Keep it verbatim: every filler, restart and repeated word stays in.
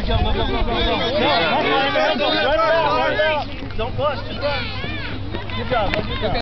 go, go, go, go, go, go. Don't bust, just run. Good job, good job.